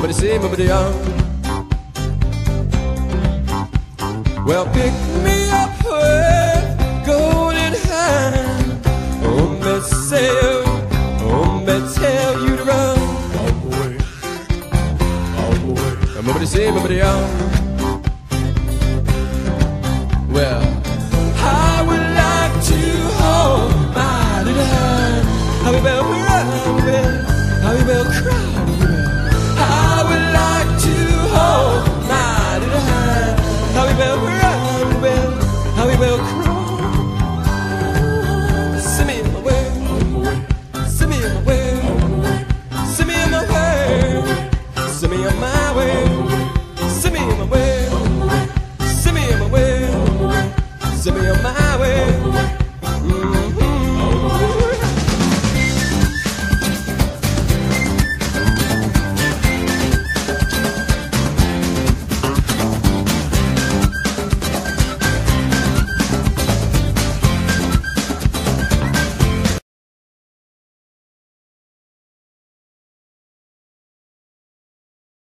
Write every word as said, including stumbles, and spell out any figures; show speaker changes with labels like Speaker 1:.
Speaker 1: Nobody say, nobody young. Well, pick me up with golden hand. Oh, me say, oh, me tell you to run.
Speaker 2: All the way, all the way.
Speaker 1: Nobody say, nobody young. Well, I would like to hold my little hand. How we will run, how we will cry. I would like to hold my little hand. How we will run, will, how we will cry. Send me in my way, send me in my way, send me in my way, send me on my way, send me in my way, send me in my way, send me on my way.